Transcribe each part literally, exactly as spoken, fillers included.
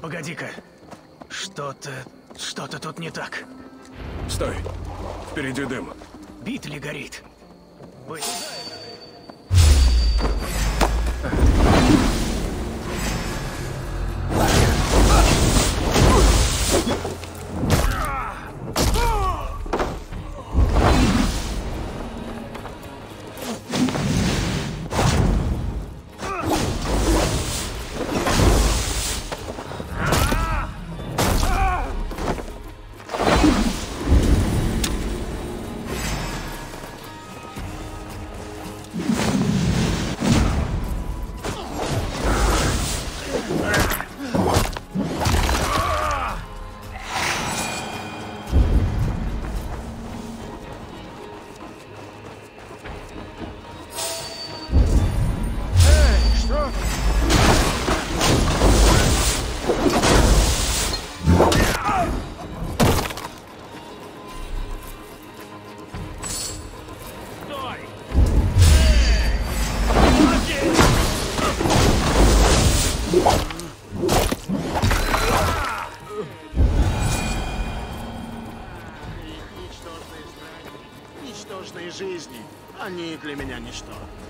погоди-ка. Что-то... что-то тут не так. Стой. Впереди дым. Битли горит. Вы... Ничтожные жизни, они для меня ничто.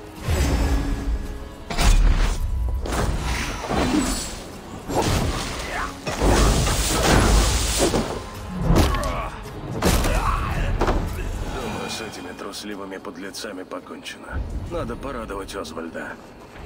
Думаю, с этими трусливыми подлецами покончено. Надо порадовать Озвальда.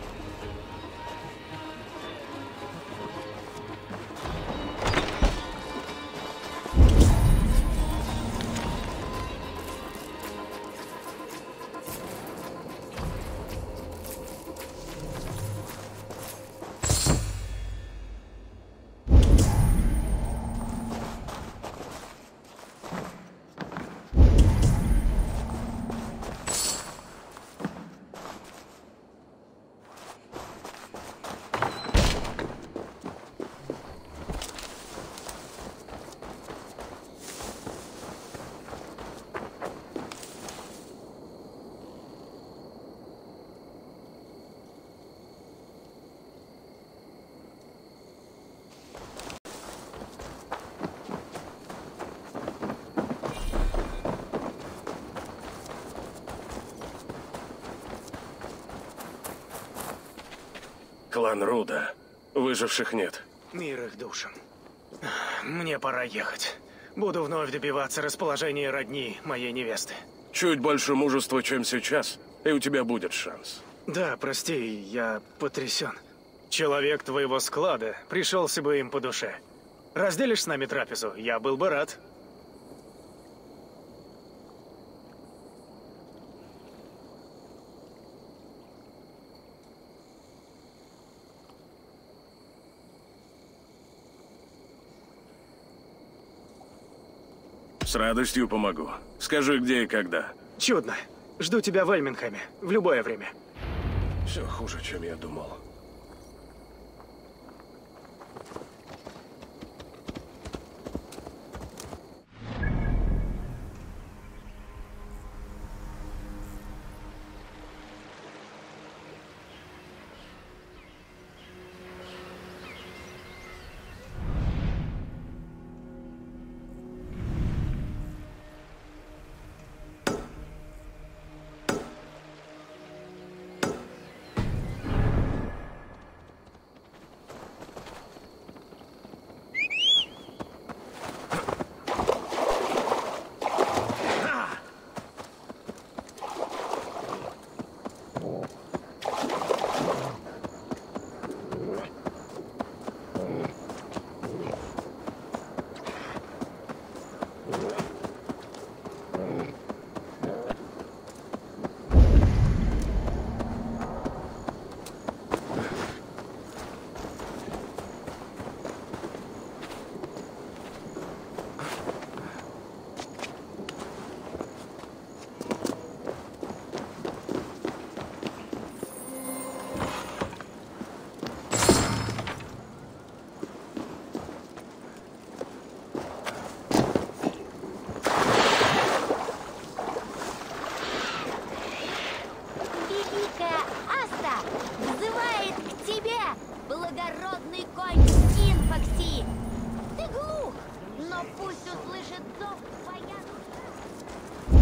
Клан Руда. Выживших нет. Мир их душам. Мне пора ехать. Буду вновь добиваться расположения родни моей невесты. Чуть больше мужества, чем сейчас, и у тебя будет шанс. Да, прости, я потрясен. Человек твоего склада пришелся бы им по душе. Разделишь с нами трапезу? Я был бы рад. С радостью помогу. Скажи, где и когда. Чудно. Жду тебя в Эльминхэме. В любое время. Все хуже, чем я думал. Великая Аста взывает к тебе, благородный конь Син! Фокси! Ты глух, но пусть услышит зов твоя душа.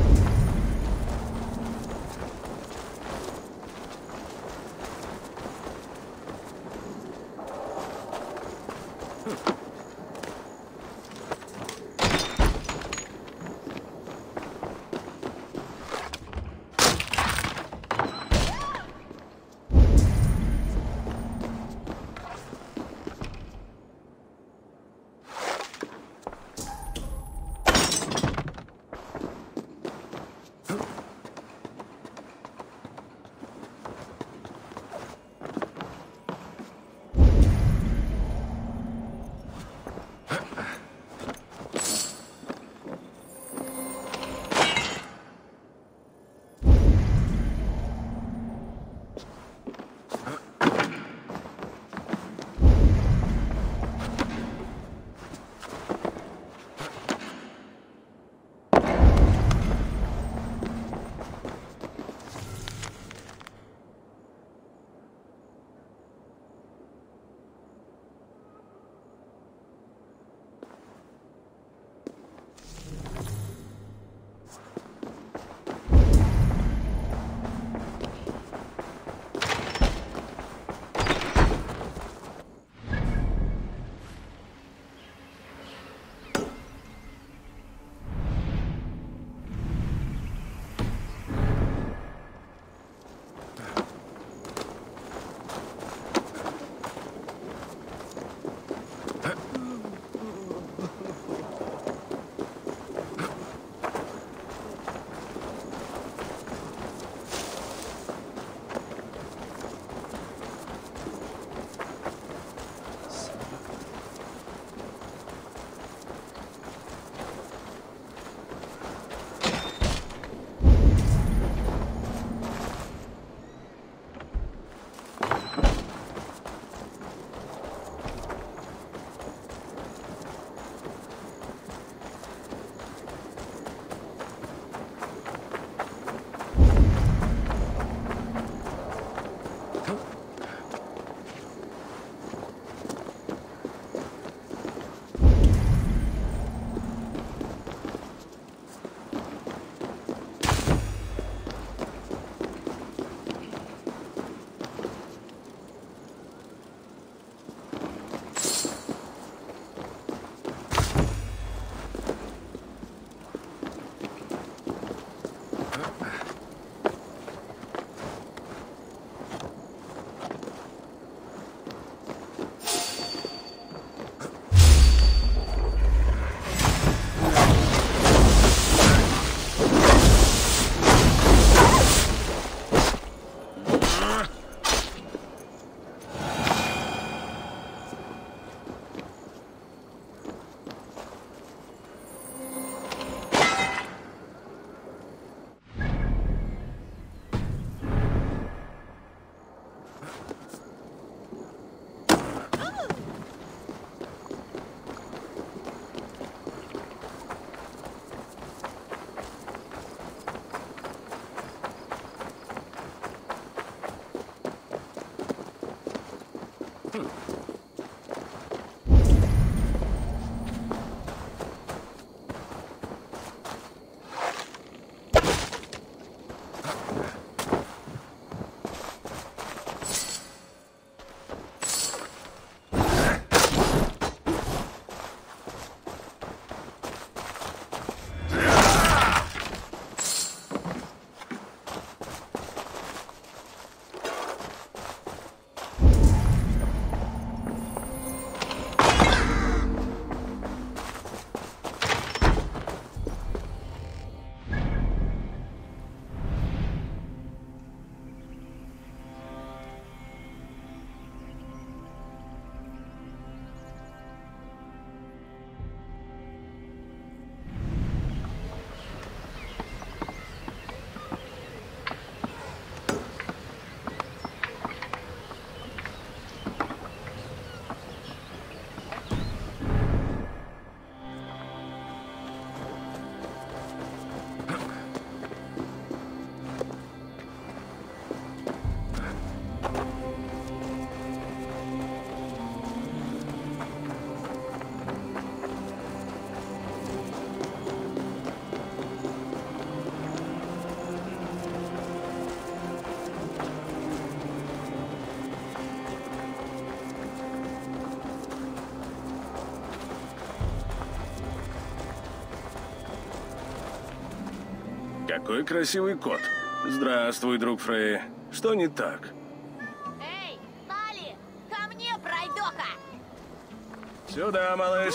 Какой красивый кот. Здравствуй, друг Фрей. Что не так? Эй, Тали, ко мне, пройдоха! Сюда, малыш.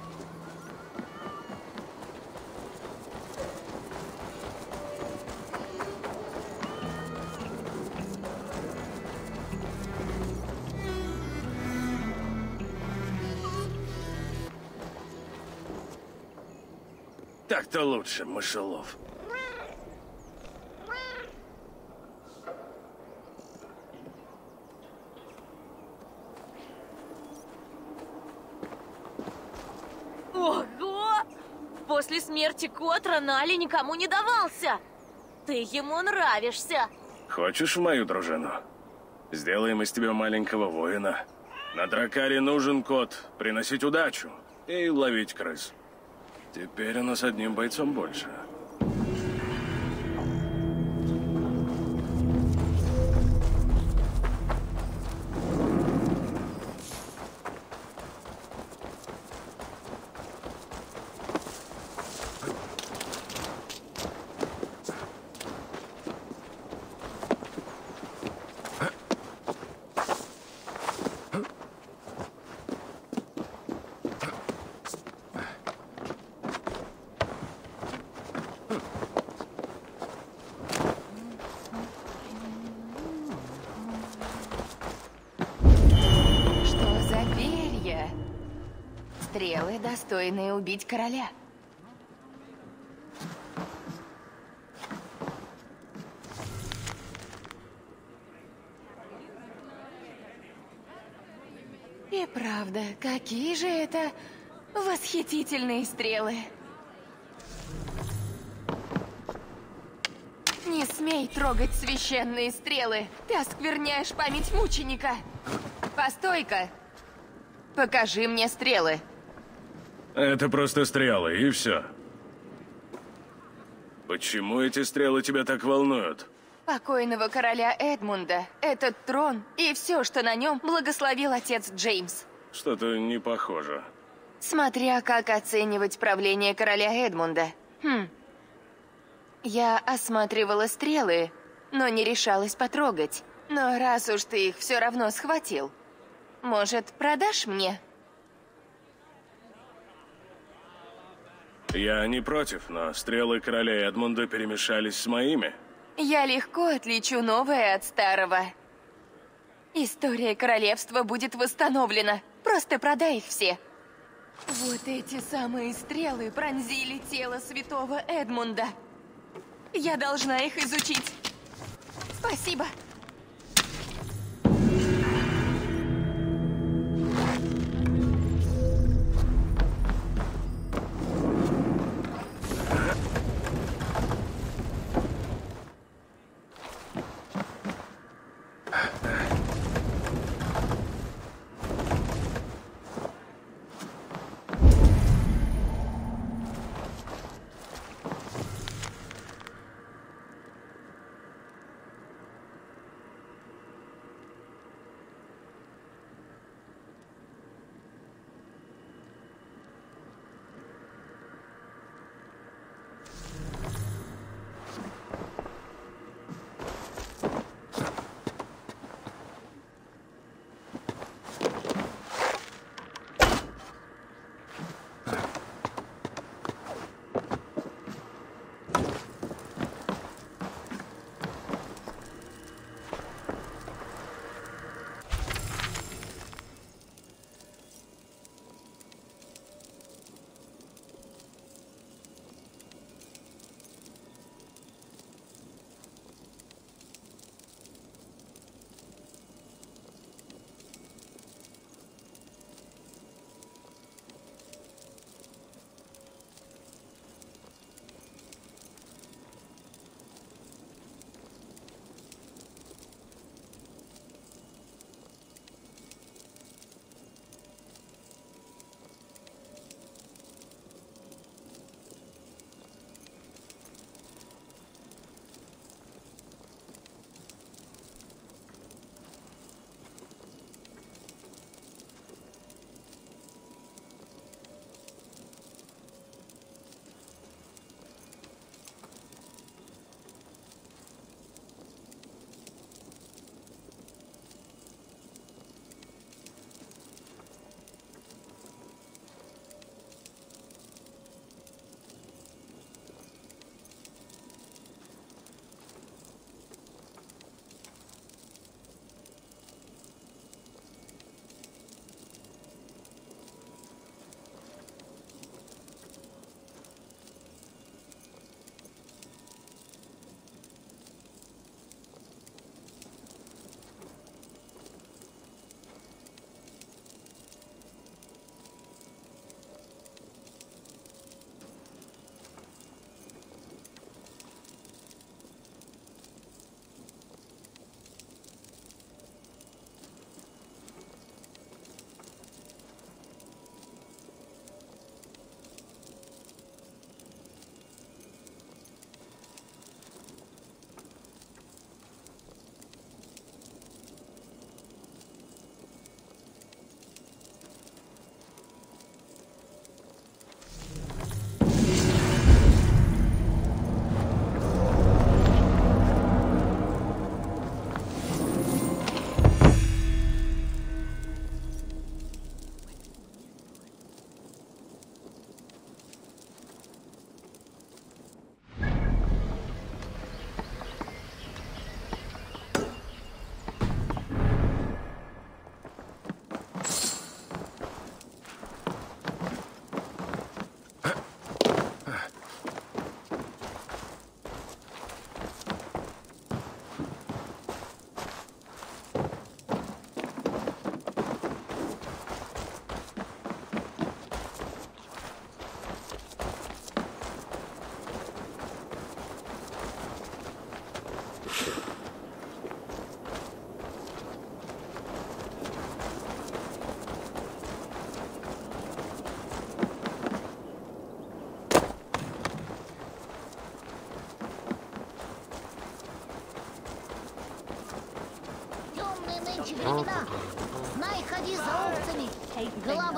Так-то лучше, мышелов. Ого! После смерти Котра Нали никому не давался. Ты ему нравишься. Хочешь в мою дружину? Сделаем из тебя маленького воина. На Дракаре нужен кот, приносить удачу и ловить крыс. Теперь у нас одним бойцом больше. Что за перья? Стрелы, достойные убить короля. И правда, какие же это восхитительные стрелы. Не смей трогать священные стрелы. Ты оскверняешь память мученика. Постой-ка. Покажи мне стрелы. Это просто стрелы, и все. Почему эти стрелы тебя так волнуют? Покойного короля Эдмунда, этот трон и все, что на нем благословил отец Джеймс. Что-то не похоже. Смотря как оценивать правление короля Эдмунда. Хм. Я осматривала стрелы, но не решалась потрогать. Но раз уж ты их все равно схватил, может, продашь мне? Я не против, но стрелы короля Эдмунда перемешались с моими. Я легко отличу новое от старого. История королевства будет восстановлена. Просто продай их все. Вот эти самые стрелы пронзили тело святого Эдмунда. Я должна их изучить. Спасибо.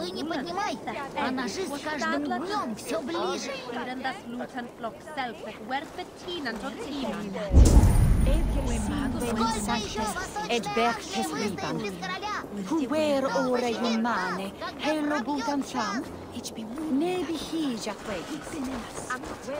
Вы не понимаете, а ножи с каждым днем все ближе. Сколько еще восточной армии выстоит без короля? Hwyr o'r ein mane, heil o bwtan ffram, neu bi hi Jack Wade.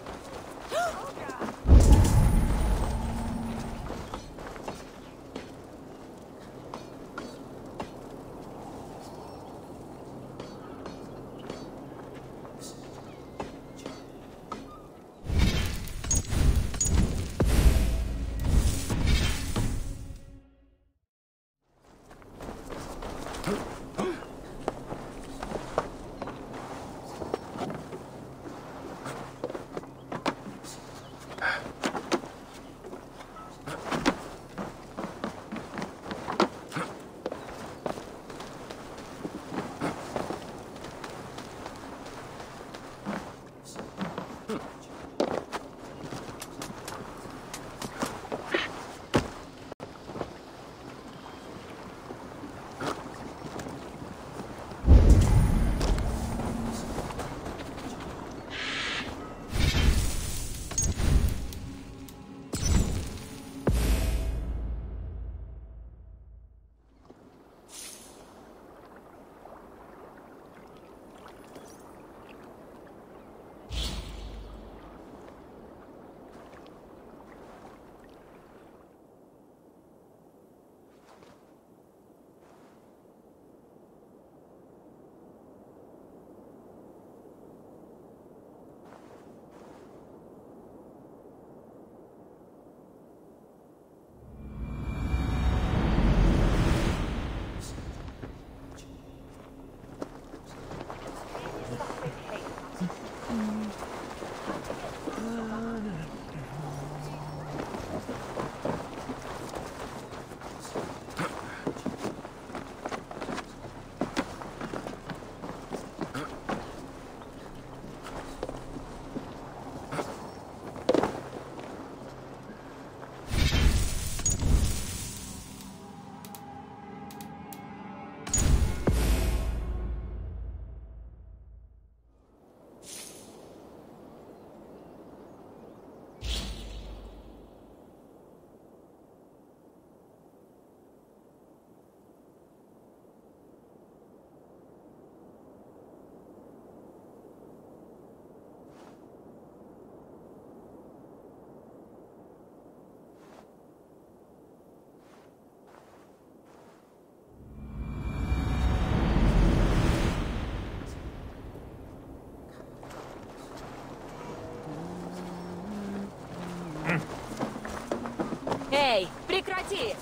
Эй, прекрати!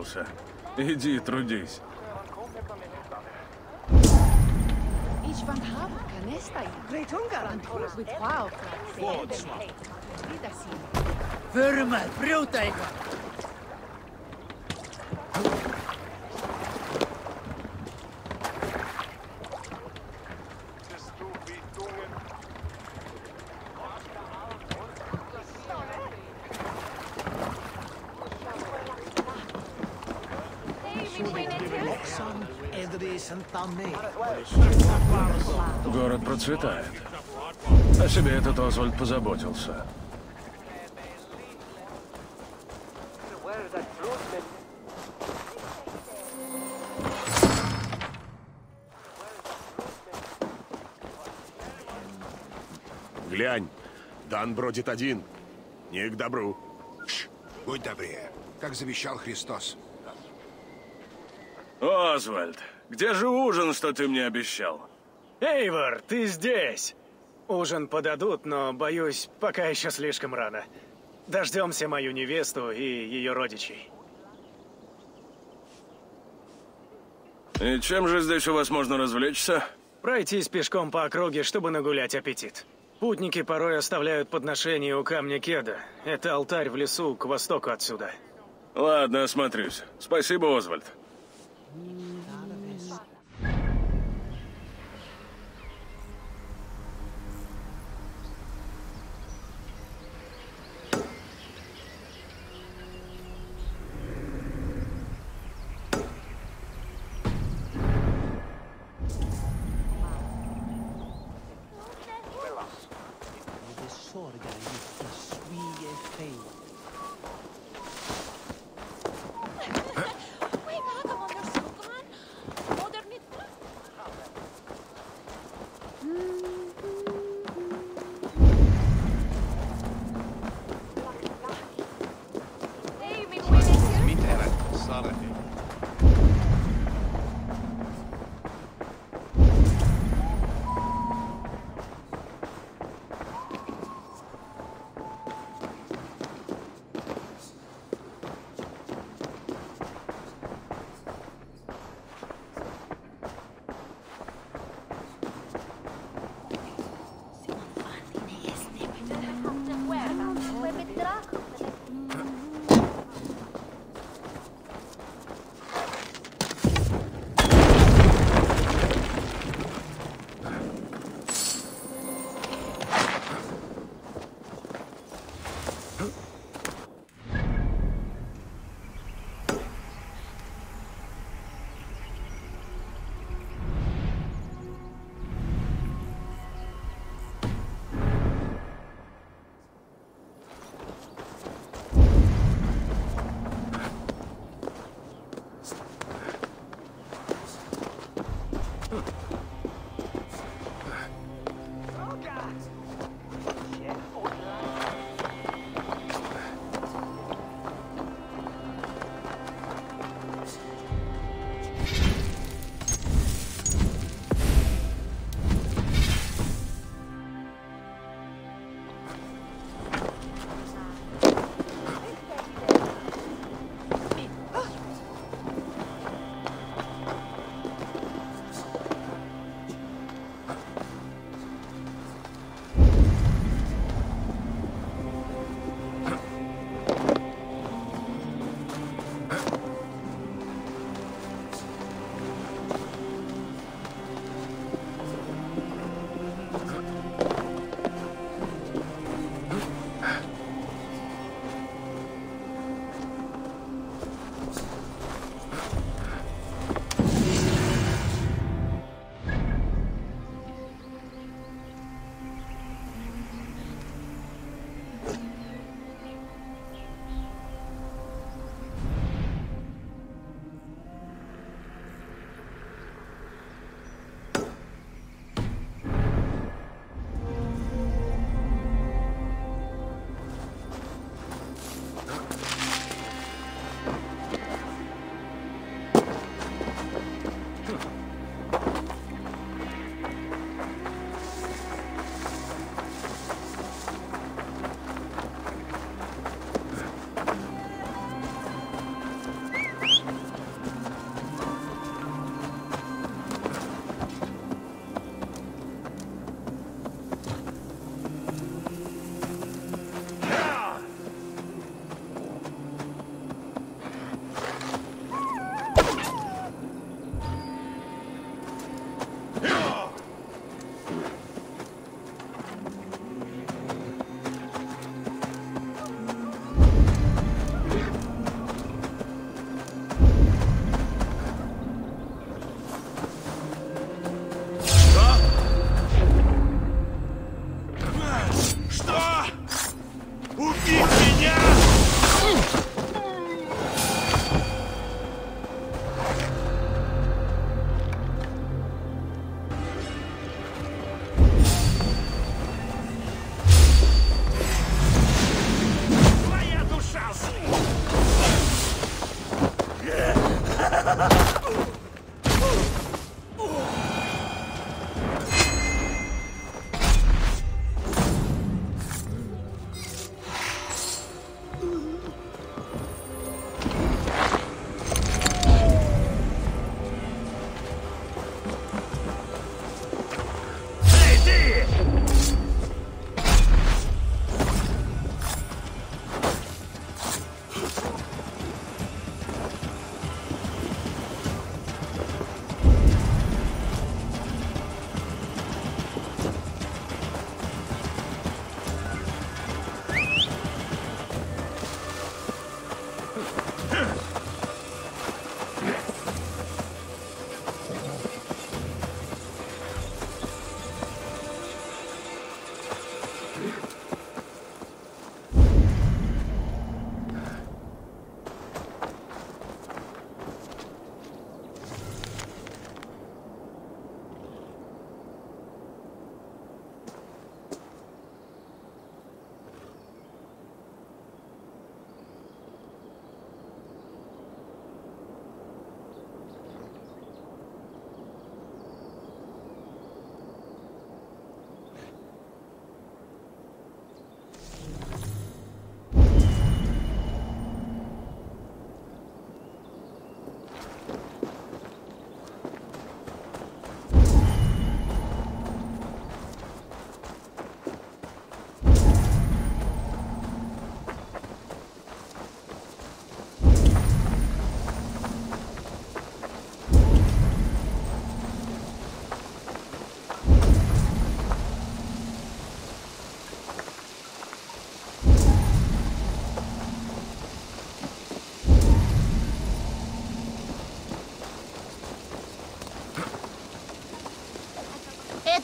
соскучился. Иди, трудись. Ich van haben canesta i Gretungaran with wow. Vurma, brota ykkur! Город процветает. О себе этот Озвальд позаботился. Глянь, Дан бродит один. Не к добру. Шш, будь добрее, как завещал Христос. Озвальд, где же ужин, что ты мне обещал? Эйвор, ты здесь! Ужин подадут, но, боюсь, пока еще слишком рано. Дождемся мою невесту и ее родичей. И чем же здесь у вас можно развлечься? Пройтись пешком по округе, чтобы нагулять аппетит. Путники порой оставляют подношения у камня Кеда. Это алтарь в лесу к востоку отсюда. Ладно, осмотрюсь. Спасибо, Озвальд.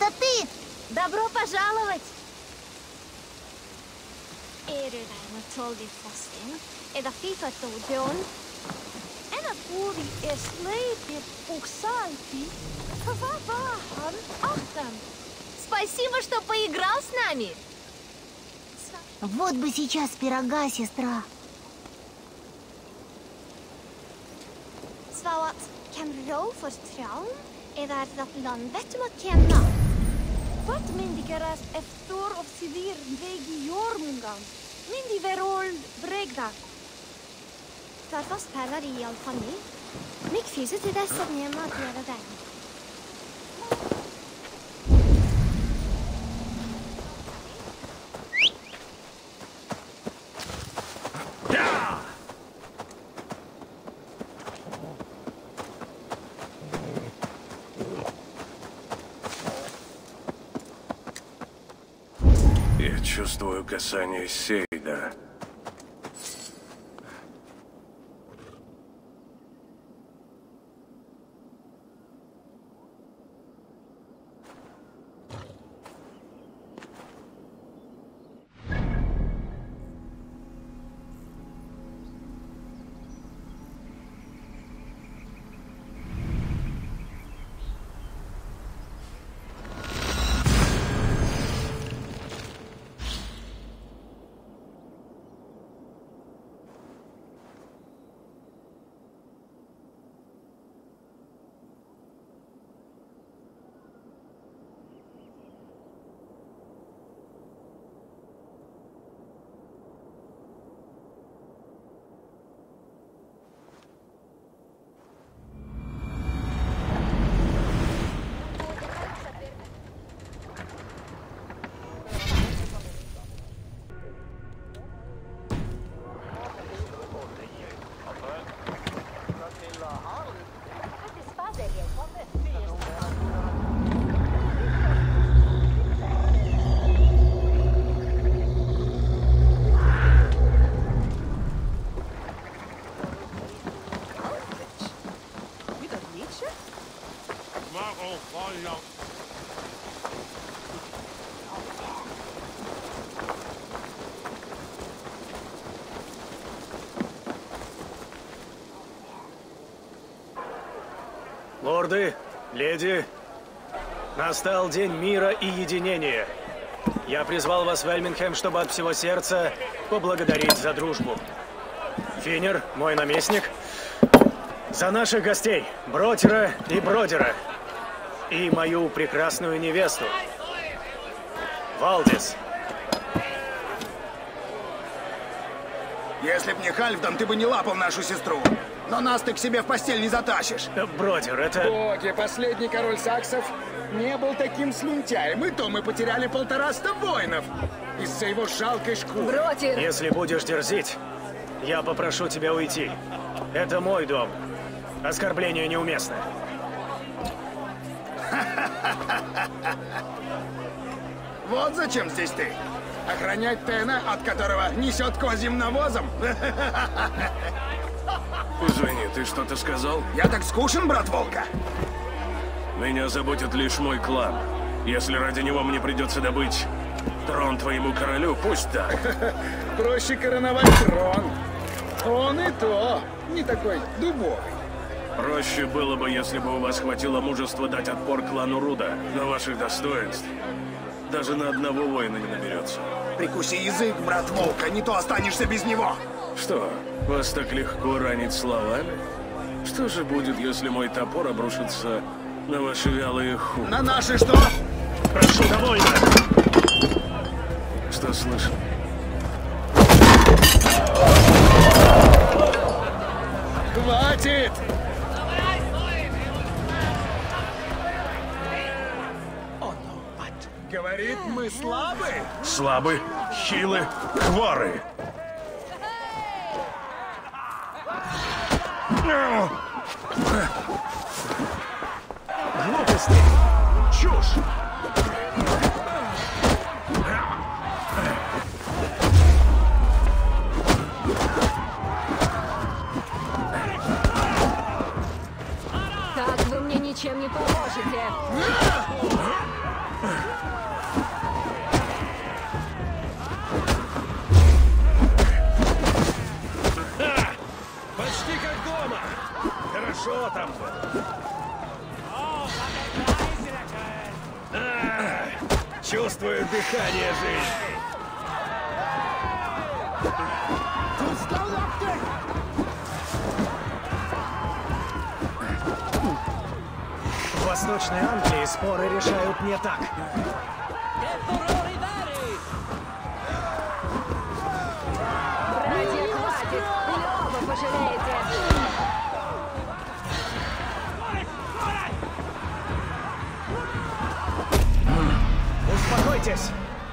это ты? Добро пожаловать! Är du däremot tagit fossin? Är det FIFA Dodon? En av Uri är släpet och salti. Vad var han? Ахтан! Спасибо, что поиграл с нами! Вот бы сейчас пирога, сестра. Svarat, kan Rovers traum? Är det att landet mot Kenna? Vad myndigeras efter av civil väg Jormungan? Myndigerol bregda. Varför spelar det i all fall nu? Mycket finns det till dessa nämna att göra den. Я чувствую касание Сейда. Лорды, леди, настал день мира и единения. Я призвал вас в Эльмингем, чтобы от всего сердца поблагодарить за дружбу. Финер, мой наместник, за наших гостей, Бротера и Бродера, и мою прекрасную невесту, Валдис. Если б не Хальфдан, ты бы не лапал нашу сестру. Но нас ты к себе в постель не затащишь. Бродер, это... Боги, последний король саксов не был таким слюнтяем. И то мы потеряли полтораста воинов из-за его жалкой шкуры. Бродер! Если будешь дерзить, я попрошу тебя уйти. Это мой дом. Оскорбление неуместно. Вот зачем здесь ты. Охранять Тена, от которого несет козьим навозом? Извини, ты что-то сказал? Я так скучен, брат Волка. Меня заботит лишь мой клан. Если ради него мне придется добыть трон твоему королю, пусть так. Проще короновать трон. Он и то не такой дубовый. Проще было бы, если бы у вас хватило мужества дать отпор клану Руда. Но ваших достоинств даже на одного воина не наберется. Прикуси язык, брат Волка, не то останешься без него. Что, вас так легко ранить словами? Что же будет, если мой топор обрушится на ваши вялые хуки? На наши что? Прошу, довольно! Что слышал? Хватит! Говорит, мы слабы? Слабы, хилы, хворы. Глупости! Чушь! Так вы мне ничем не поможете. Чувствую дыхание жизни. В Восточной Англии споры решают не так. Братья, хватит! Или оба пожалеете! Успокойтесь!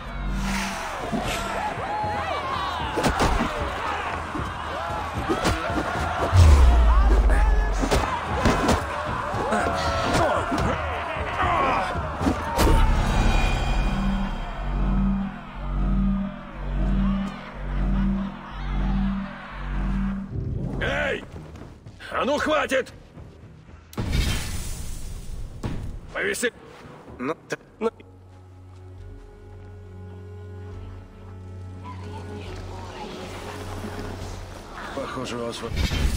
Эй! А ну хватит! Повеси... Ну, т- Ну, Похоже, у вас... вот-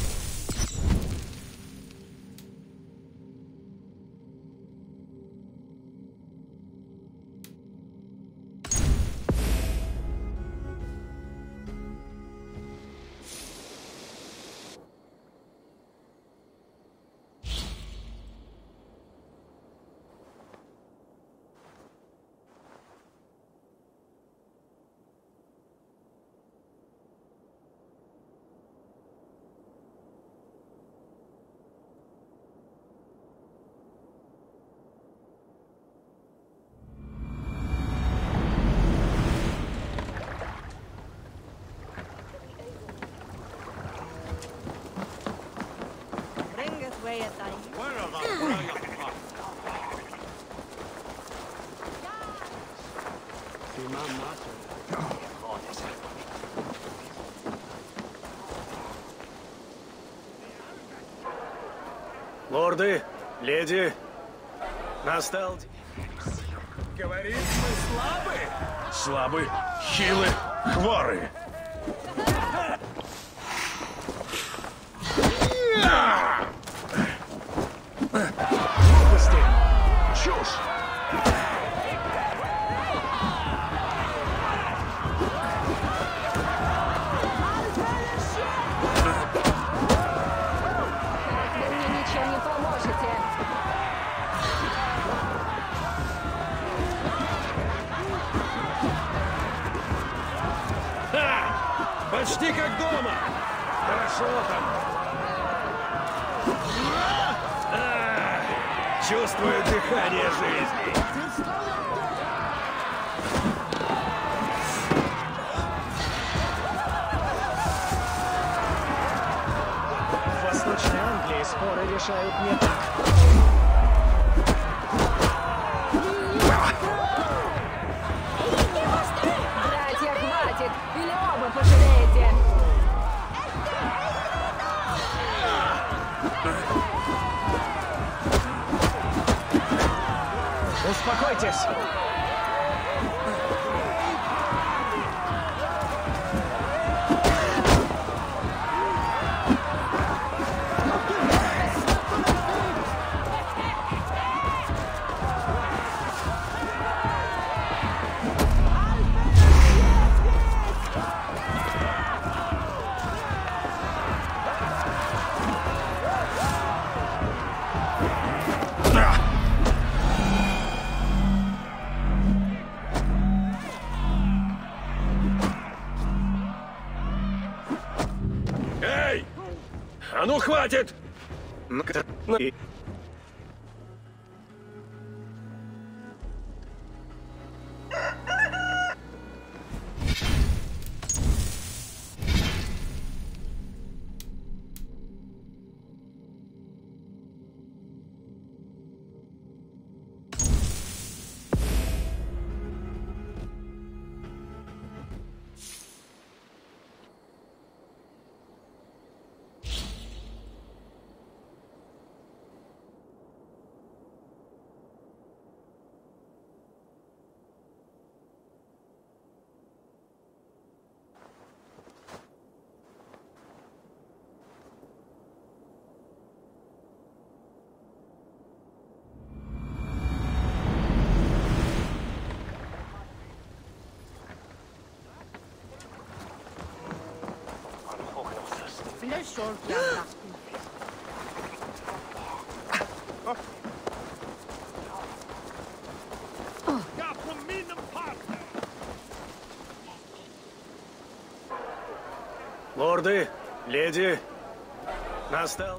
Лорды, леди, настал... д- Говорит, мы слабы? Слабы, хилы, хворы. Глупости! Чушь! Вы мне ничем не поможете! Почти как дома! Хорошо там! А, чувствую дыхание жизни! В Восточной Англии споры решают не так. Братья, хватит! Или оба пожалеете! Успокойтесь! Эй! А ну хватит! Ну, т- ну и- sorglarna. Лорды, леди, настал...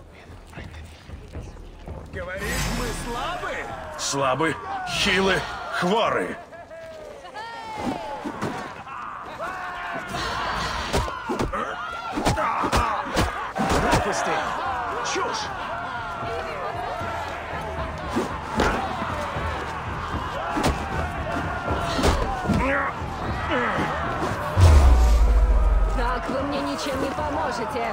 Говоришь, мы слабы? Слабы, хилы, хворы. Глупости! Чушь! Так вы мне ничем не поможете.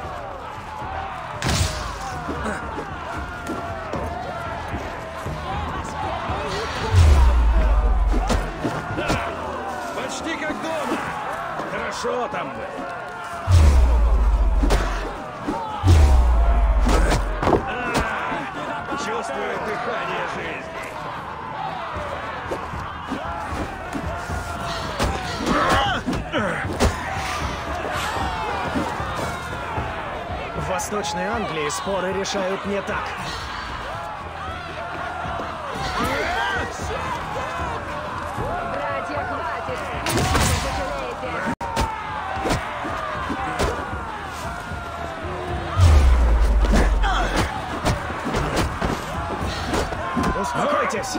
Почти как дома. Хорошо там. А, чувствую дыхание жизни. В Восточной Англии споры решают не так. Братья, хватит! Вы пожалеете! Успокойтесь!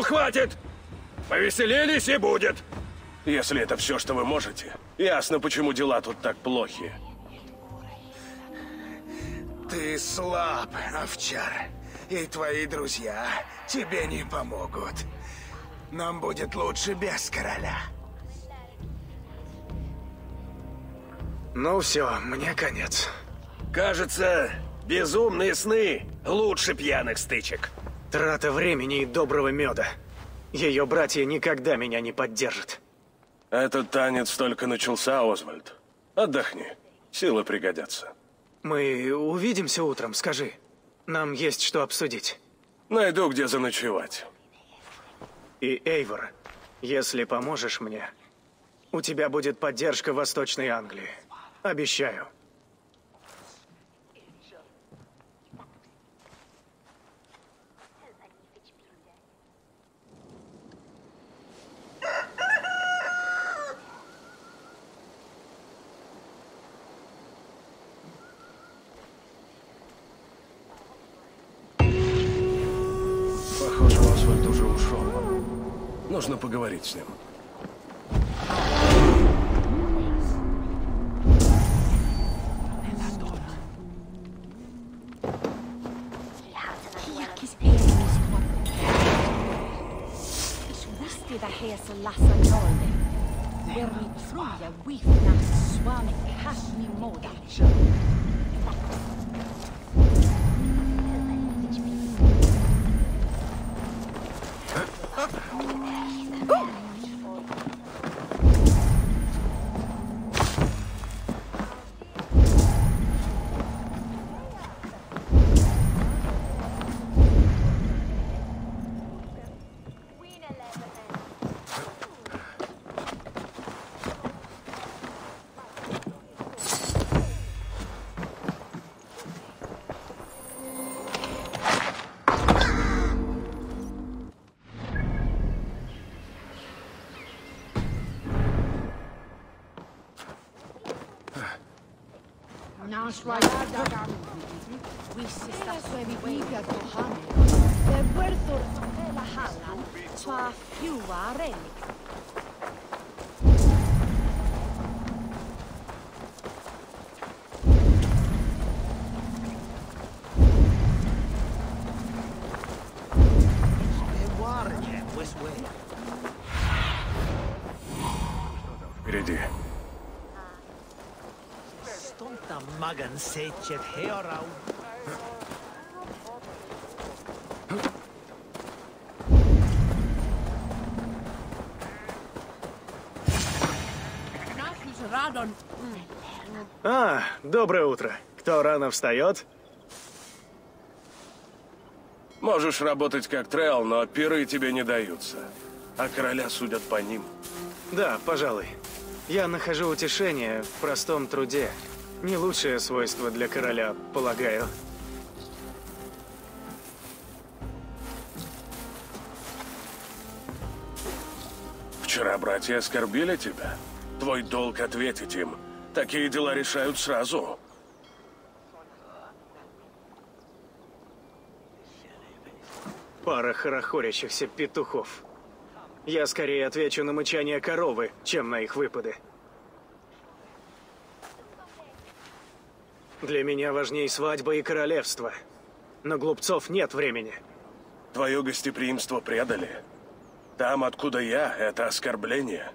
хватит! Повеселились и будет! Если это все, что вы можете, ясно, почему дела тут так плохи. Ты слаб, овчар. И твои друзья тебе не помогут. Нам будет лучше без короля. Ну все, мне конец. Кажется, безумные сны лучше пьяных стычек. Трата времени и доброго меда. Ее братья никогда меня не поддержат. Этот танец только начался, Озвальд. Отдохни. Силы пригодятся. Мы увидимся утром, скажи. Нам есть что обсудить. Найду, где заночевать. И, Эйвор, если поможешь мне, у тебя будет поддержка Восточной Англии. Обещаю. Похоже, Освальд уже ушел. Нужно поговорить с ним. Впереди. Magen seitchet heorau. А, доброе утро. Кто рано встает? Можешь работать как Трелл, но пиры тебе не даются. А короля судят по ним. Да, пожалуй. Я нахожу утешение в простом труде. Не лучшее свойство для короля, полагаю. Вчера братья оскорбили тебя. Твой долг ответить им. Такие дела решают сразу. Пара хорохорящихся петухов. Я скорее отвечу на мычание коровы, чем на их выпады. Для меня важнее свадьба и королевство. На глупцов нет времени. Твое гостеприимство предали. Там, откуда я, это оскорбление.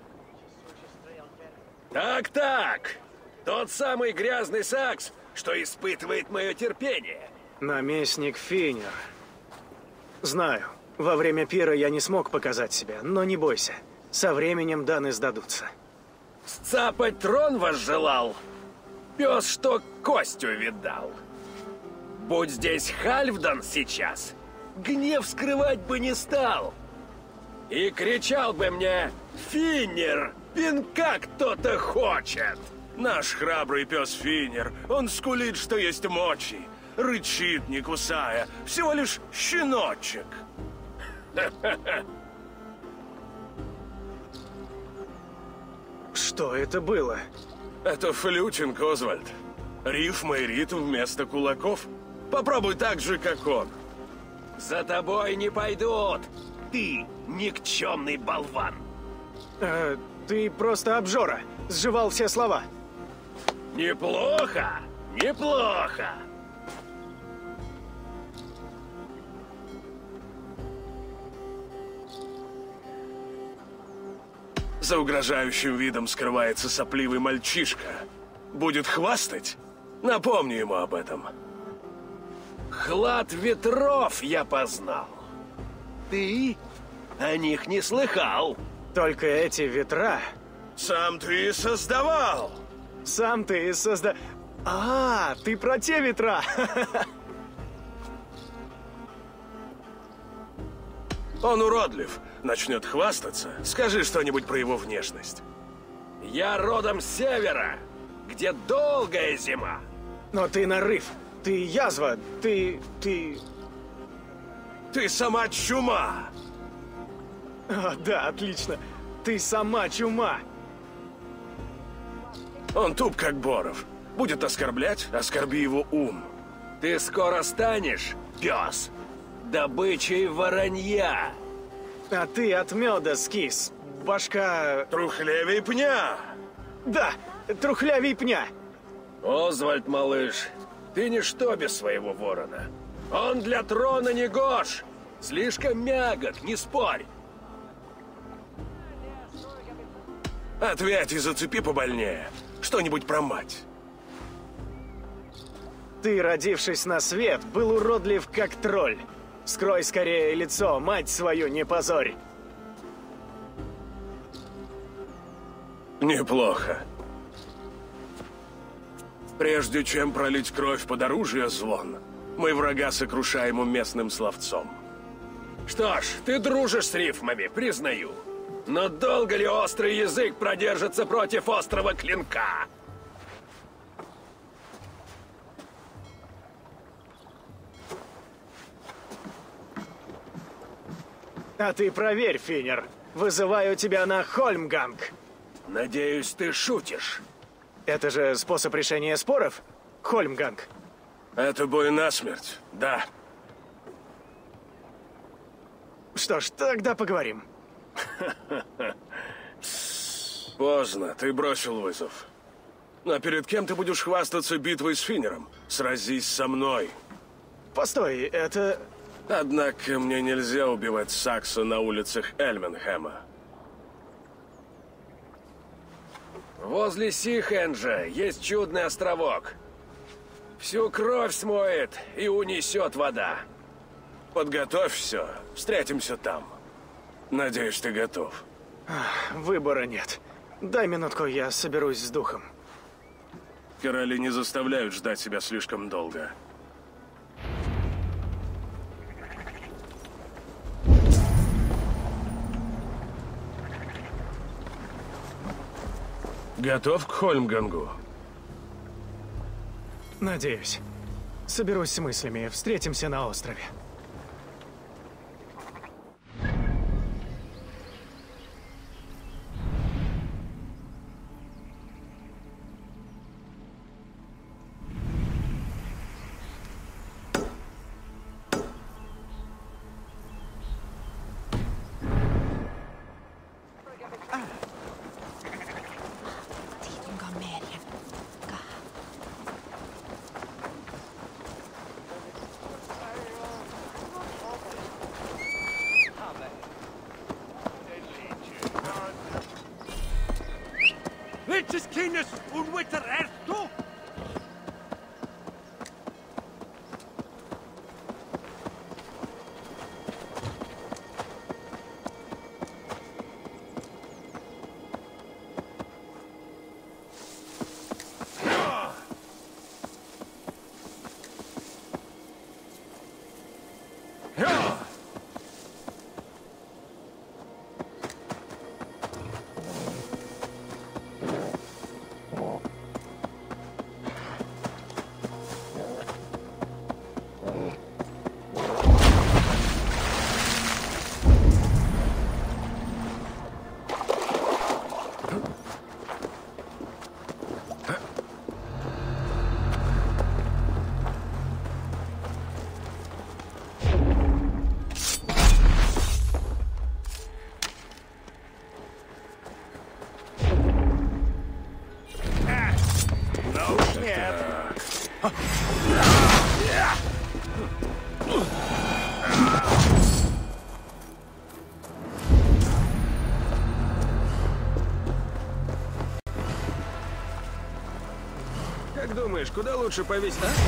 Так-так! Тот самый грязный Сакс, что испытывает мое терпение. Наместник Финнер. Знаю, во время пира я не смог показать себя, но не бойся. Со временем Даны сдадутся. Сцапать трон возжелал? Пес, что кость увидал. Будь здесь Хальфдан сейчас, гнев скрывать бы не стал. И кричал бы мне: «Финнер, пинка кто-то хочет!» Наш храбрый пес Финнер, он скулит, что есть мочи. Рычит, не кусая, всего лишь щеночек. Что это было? Это флютинг, Озвальд. Рифма и ритм вместо кулаков. Попробуй так же, как он. За тобой не пойдут. Ты никчемный болван. Э, ты просто обжора. Сживал все слова. Неплохо, неплохо. За угрожающим видом скрывается сопливый мальчишка. Будет хвастать? Напомни ему об этом. Хлад ветров я познал. Ты о них не слыхал. Только эти ветра... Сам ты и создавал. Сам ты и созда... А, ты про те ветра. Он уродлив. Начнет хвастаться. Скажи что-нибудь про его внешность. Я родом с севера, где долгая зима. Но ты нарыв. Ты язва. Ты... ты... Ты сама чума. О, да, отлично. Ты сама чума. Он туп, как Боров. Будет оскорблять, оскорби его ум. Ты скоро станешь, пес, добычей воронья. А ты от меда скис. Башка... Трухлявей пня. Да, трухлявей пня. Озвальд, малыш, ты ничто без своего ворона. Он для трона не гож. Слишком мягок, не спорь. Отвять и зацепи побольнее. Что-нибудь про мать. Ты, родившись на свет, был уродлив, как тролль. Скрой скорее лицо, мать свою не позорь. Неплохо. Прежде чем пролить кровь под оружие звон, мы врага сокрушаем уместным словцом. Что ж, ты дружишь с рифмами, признаю. Но долго ли острый язык продержится против острого клинка? А ты проверь, Финнер. Вызываю тебя на Хольмганг. Надеюсь, ты шутишь. Это же способ решения споров? Хольмганг. Это бой насмерть, да. Что ж, тогда поговорим. Поздно, ты бросил вызов. Но перед кем ты будешь хвастаться битвой с Финнером? Сразись со мной. Постой, это... Однако мне нельзя убивать Сакса на улицах Эльменхэма. Возле Сихенджа есть чудный островок. Всю кровь смоет и унесет вода. Подготовь все, встретимся там. Надеюсь, ты готов. Выбора нет. Дай минутку, я соберусь с духом. Короли не заставляют ждать себя слишком долго. Готов к Хольмгангу? Надеюсь. Соберусь с мыслями. Встретимся на острове. Lich's Kynnes und Witter Erto? Как думаешь, куда лучше повесить? А?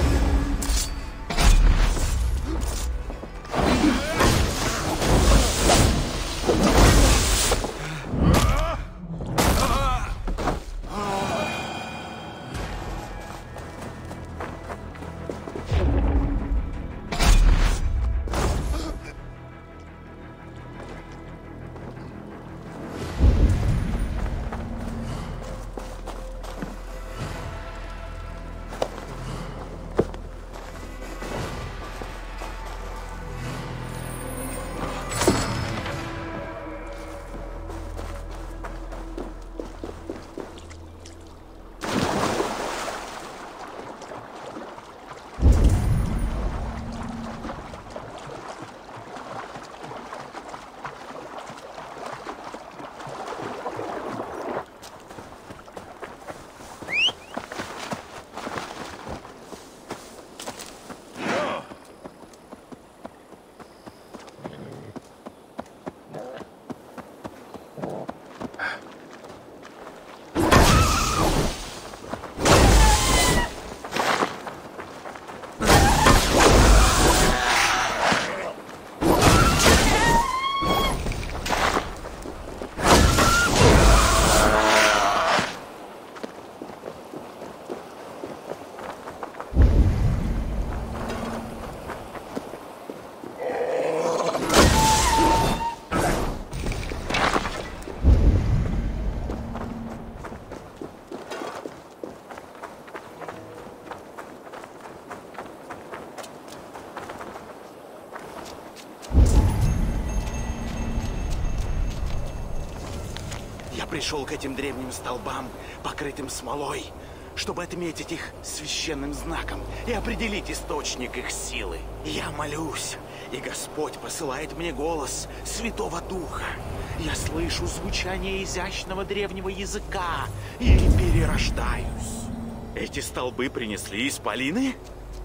Пришел к этим древним столбам, покрытым смолой, чтобы отметить их священным знаком и определить источник их силы. Я молюсь, и Господь посылает мне голос Святого Духа. Я слышу звучание изящного древнего языка и перерождаюсь. Эти столбы принесли исполины,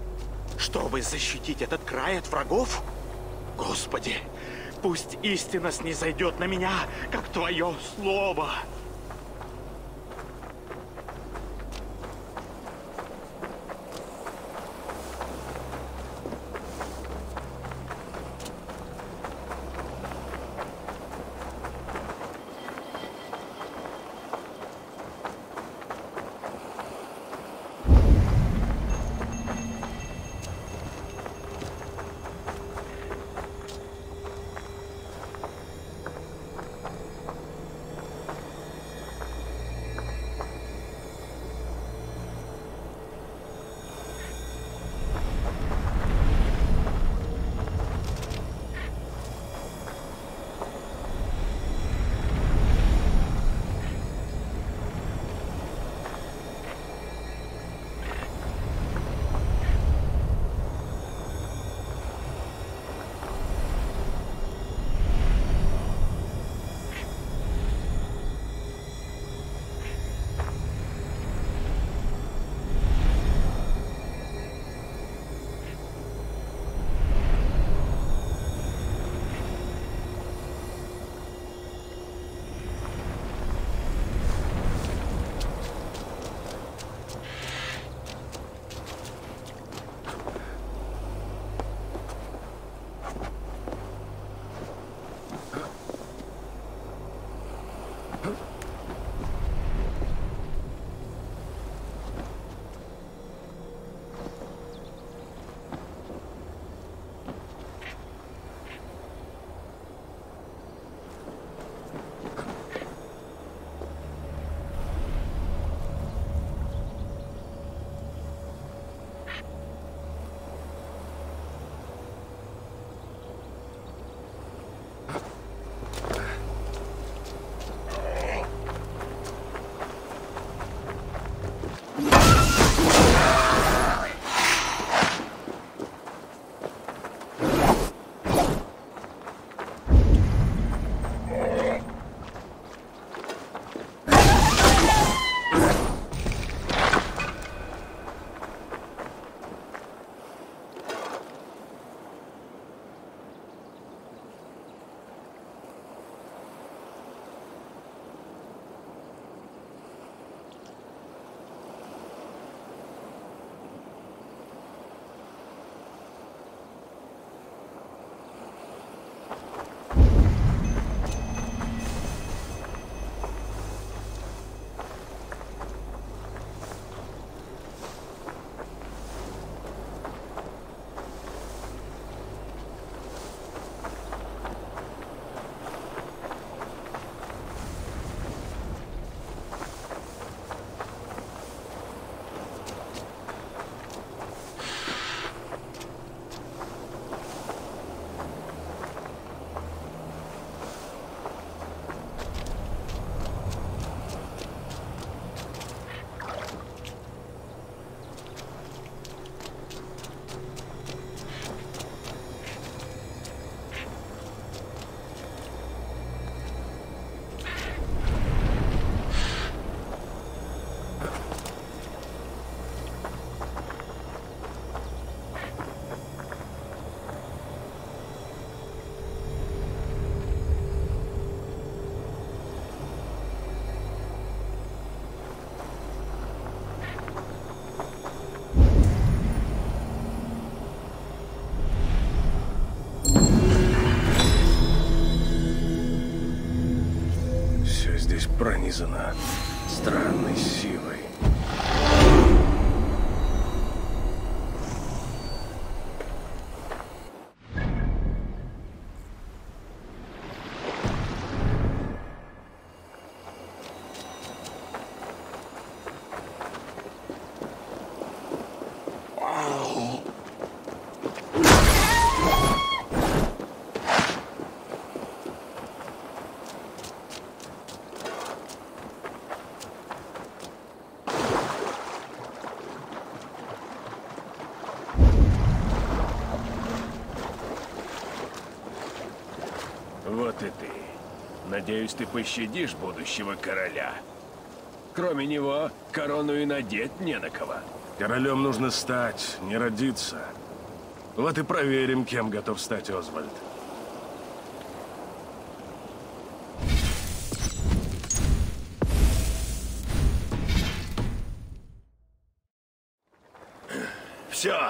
чтобы защитить этот край от врагов? Господи! Пусть истина снизойдет на меня, как Твое слово. пронизана странной силой. Вот и ты. Надеюсь, ты пощадишь будущего короля. Кроме него, корону и надеть не на кого. Королем нужно стать, не родиться. Вот и проверим, кем готов стать Озвальд. Все.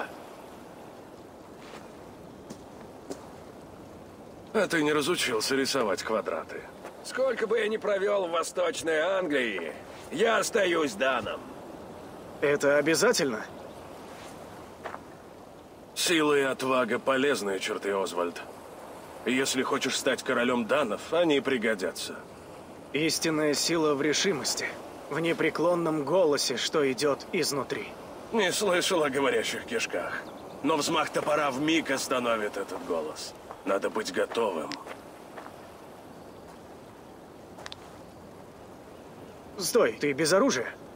А ты не разучился рисовать квадраты? Сколько бы я ни провел в Восточной Англии, я остаюсь Даном. Это обязательно? Сила и отвага — полезные черты, Озвальд. Если хочешь стать королем данов, они пригодятся. Истинная сила в решимости, в непреклонном голосе, что идет изнутри. Не слышал о говорящих кишках. Но взмах топора вмиг остановит этот голос. Надо быть готовым. Стой, ты без оружия?